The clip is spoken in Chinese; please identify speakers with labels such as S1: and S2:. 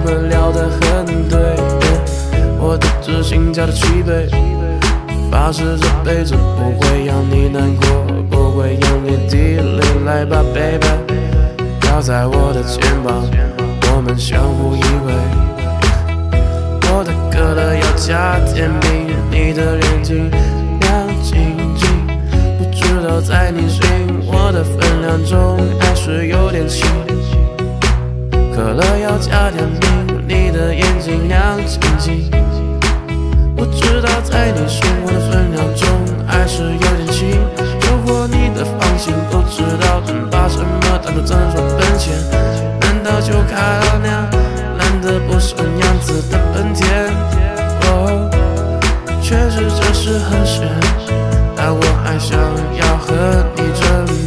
S1: 们聊得很对，我的知心加的7倍，发誓这辈子不会让你难过，不会眼泪滴泪。来吧 baby， 靠在我的肩膀，我们相互依偎。我的可乐要加甜蜜，你的眼睛亮晶晶，不知道在你心我的分量中还是有点轻。可乐要加甜蜜，你的眼睛亮晶晶，不知道在你心我的分量中还是有点轻。收获你的放心，不知道能把什么当作真说本钱，难道就开了辆烂得不像样子的本田？哦，确实这是很险，但我还想要和你证明。